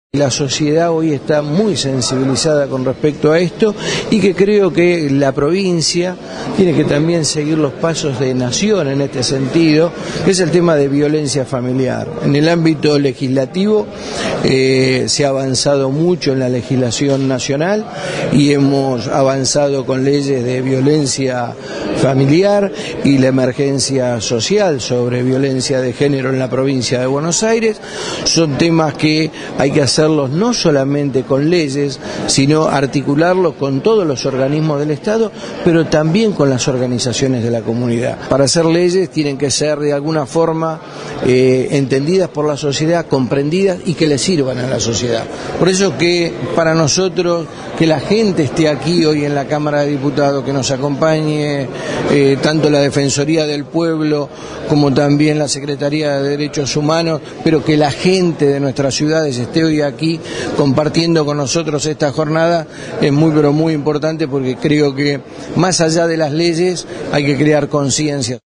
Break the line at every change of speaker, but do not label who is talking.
La sociedad hoy está muy sensibilizada con respecto a esto y que creo que la provincia tiene que también seguir los pasos de nación en este sentido, que es el tema de violencia familiar. En el ámbito legislativo se ha avanzado mucho en la legislación nacional y hemos avanzado con leyes de violencia familiar y la emergencia social sobre violencia de género en la provincia de Buenos Aires. Son temas que hay que hacerlos no solamente con leyes, sino articularlos con todos los organismos del Estado, pero también con las organizaciones de la comunidad. Para hacer leyes tienen que ser de alguna forma entendidas por la sociedad, comprendidas y que le sirvan a la sociedad. Por eso que para nosotros que la gente esté aquí hoy en la Cámara de Diputados, que nos acompañe tanto la Defensoría del Pueblo como también la Secretaría de Derechos Humanos, pero que la gente de nuestras ciudades esté hoy aquí compartiendo con nosotros esta jornada es muy pero muy importante, porque creo que más allá de las leyes hay que crear conciencia.